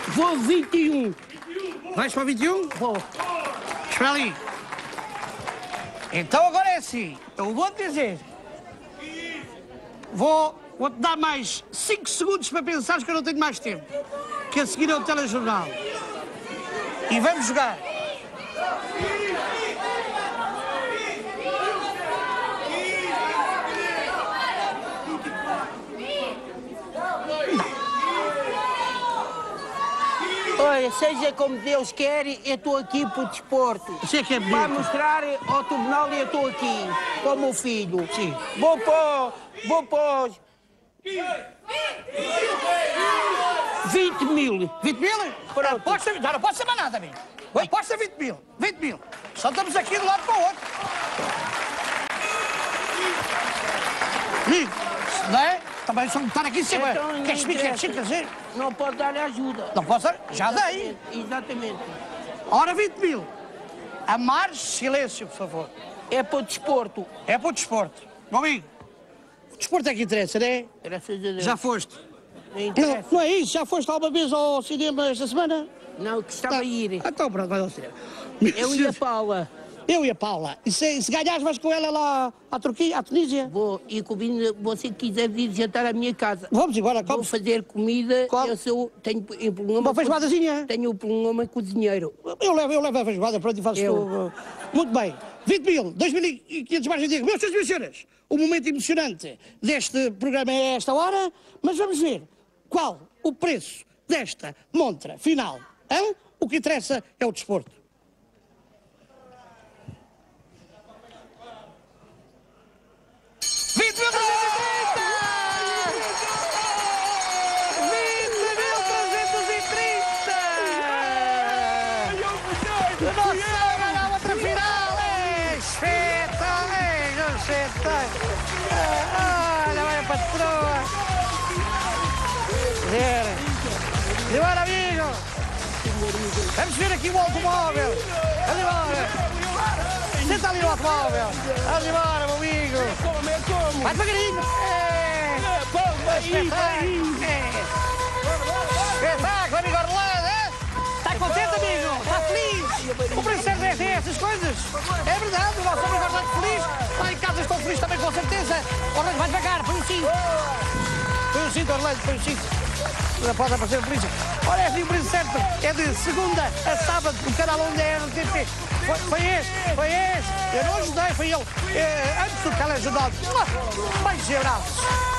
Vou 21. Vais para 21? Vou. Espera ali. Então agora é assim. Eu vou-te dizer. Vou-te dar mais 5 segundos para pensares que eu não tenho mais tempo. Que a seguir é o telejornal. E vamos jogar. Olha, seja como Deus quer, eu estou aqui para o desporto. Isso é que é bonito. Vai mostrar ao tribunal e eu estou aqui, com o meu filho. Sim. Vou pôr... 20 mil. 20 mil? Pronto. Já não pode ser mais nada, amigo. Aposta 20 mil. 20 mil. Só estamos aqui de um lado para o outro. Amigo, não é? Também só estar aqui sempre. Então, Queres me quer dizer? Não pode dar ajuda. Não posso dar? Já dei. Exatamente. Ora, 20 mil. A mais silêncio, por favor. É para o desporto. É para o desporto. Meu amigo, o desporto é que interessa, não é? Graças a Deus. Já foste? Não interessa. Não é isso? Já foste alguma vez ao cinema esta semana? Não, que estava a ir. Então pronto, vai ao cinema. Eu e a Paula. Eu e a Paula. E se ganhares, vais com ela lá à Turquia, à Tunísia? Vou, e combina, você quiser vir jantar à minha casa. Vamos embora, Vou come. fazer comida, Come. tenho um problema... Uma feijoadazinha? Tenho um problema com o dinheiro. Eu levo a feijoada, pronto, e faço Eu. tudo. Muito bem. 20 mil, 2.500 margens de erro. Meus senhores e senhoras, o momento emocionante deste programa é esta hora, mas vamos ver qual o preço desta montra final. Hã? O que interessa é o desporto. Olha, vai a patroa. E agora, amigo? Vamos ver aqui o automóvel. Vamos embora. Senta ali no automóvel. Vamos embora, meu amigo. Vai devagarinho. Espetáculo, amigo Orlando. Está contente, amigo? Está feliz? O princesa é essas coisas. É verdade, o nosso amigo Orlando feliz. Lá em casa estou feliz também, com certeza. Orlando, vai devagar, põe o cinto. Põe o cinto, Orlando, põe o cinto. Já pode aparecer a polícia. Olha, é o preço certo. É de segunda a sábado, o canal onde é RTP. Foi este. Eu não ajudei, foi ele. Antes do telejornal. Beijos e abraços.